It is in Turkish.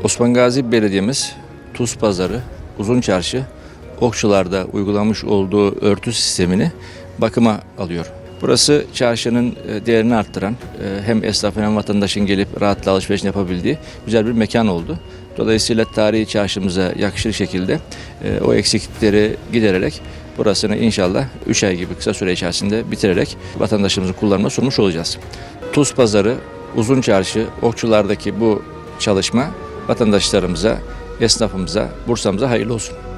Osman Gazi Belediye'miz Tuz Pazarı, Uzun Çarşı, Okçular'da uygulamış olduğu örtü sistemini bakıma alıyor. Burası çarşının değerini arttıran, hem esnafın hem vatandaşın gelip rahatla alışveriş yapabildiği güzel bir mekan oldu. Dolayısıyla tarihi çarşımıza yakışır şekilde o eksiklikleri gidererek burasını inşallah 3 ay gibi kısa süre içerisinde bitirerek vatandaşımızın kullanımına sunmuş olacağız. Tuz Pazarı, Uzun Çarşı, Okçular'daki bu çalışma vatandaşlarımıza, esnafımıza, Bursa'mıza hayırlı olsun.